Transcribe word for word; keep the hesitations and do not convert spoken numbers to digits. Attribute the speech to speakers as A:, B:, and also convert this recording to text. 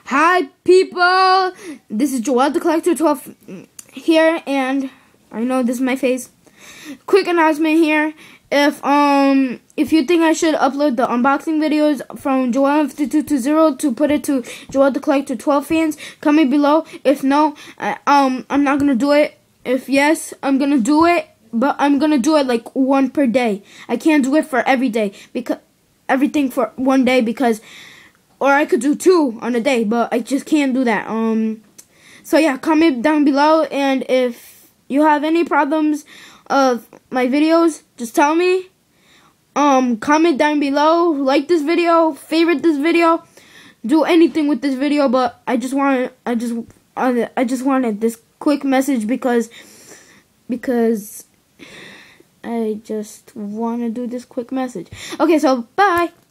A: Hi people, this is Joel the Collector twelve here, and I know this is my face. Quick announcement here. If um if you think I should upload the unboxing videos from Joel five two two zero to put it to Joel the Collector twelve fans, comment below. If no, I, um I'm not gonna do it. If yes, I'm gonna do it, but I'm gonna do it like one per day. I can't do it for every day because everything for one day because. Or I could do two on a day, but I just can't do that. Um, so yeah, comment down below, and if you have any problems of my videos, just tell me. Um, comment down below, like this video, favorite this video, do anything with this video. But I just want, I just, I just wanted this quick message because, because I just want to do this quick message. Okay, so bye.